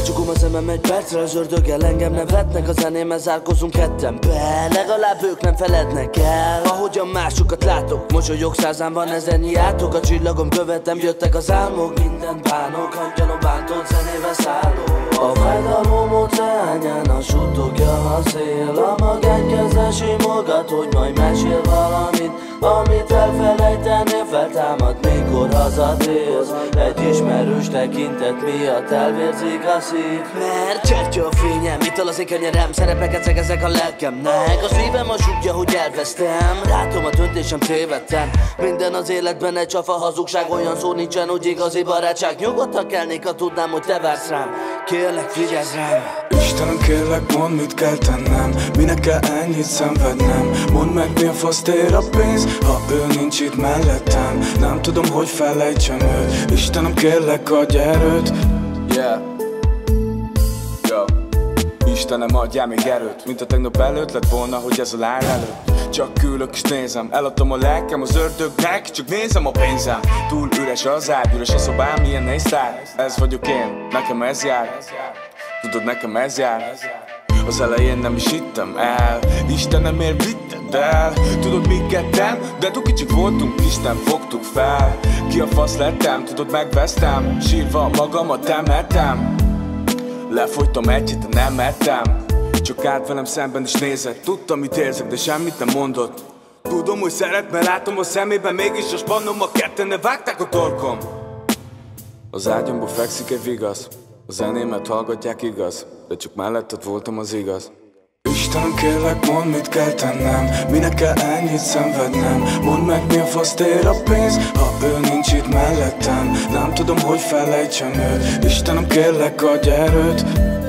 Becsukom a szemem egy percre, az ördöggel engem nevetnek. A zenémmel zárkozunk ketten be, legalább ők nem felednek el. Ahogyan másokat látok, mosolyog százán van ezernyi átok. A csillagom követem, jöttek az álmok, mindent bánok, hangyanom bántott zenével szállok. A fájdalom óceánján suttogja a szél, a magánykezzel simogat, hogy majd mesél valamit, amit elfelejtenél, feltámad, mikor hazatérsz. Egy ismerős tekintet miatt elvérzik a szív. Mert csertja a fényem, ittal az én kenyerem, szerepeket szegezek a lelkemnek. A szívem a zsugja, hogy elvesztem, látom a döntésem tévedtem. Minden az életben egy csafa hazugság, olyan szó nincsen, hogy igazi barátság. Nyugodtan kelnék, ha tudnám, hogy te vársz rám. Kérlek, vigyázz rám. Istenem, kérlek, mondd, mit kell tennem, minek kell ennyit szenvednem. Mondd meg, mi a faszt ér a pénz, ha ő nincs itt mellettem. Nem tudom, hogy felejtsem őt. Istenem, kérlek, adj erőt. Yeah. Yo. Istenem, adjál még erőt, mint a tegnap előtt lett volna, hogy ez a lány előtt. Csak ülök és nézem, eladtam a lelkem az ördögnek, csak nézem a pénzem. Túl üres az ágy, üres a szobám, milyen nehéz tár. Ez vagyok én, nekem ez jár. Tudod, nekem ez jár. Az elején nem is hittem el, Istenem, miért vitted el? Tudod, mi ketten, de túl kicsik voltunk, Isten fogtuk fel. Ki a fasz lettem, tudod, megvesztem, sírva magamat temettem. Lefogytam egy hét, de nem ettem. Csak állt velem szemben is nézett, tudtam, mit érzek, de semmit nem mondott. Tudom, hogy szeret, mert látom a szemében, mégis a spannom, a ketten ne vágták a torkom. Az ágyamból fekszik egy vigasz, a zenémet hallgatják, igaz, de csak melletted voltam az igaz. Istenem, kérlek, mondd, mit kell tennem, minek kell ennyit szenvednem. Mondd meg, mi a faszt ér a pénz, ha ő nincs itt mellettem. Nem tudom, hogy felejtsem őt. Istenem, kérlek, adj erőt.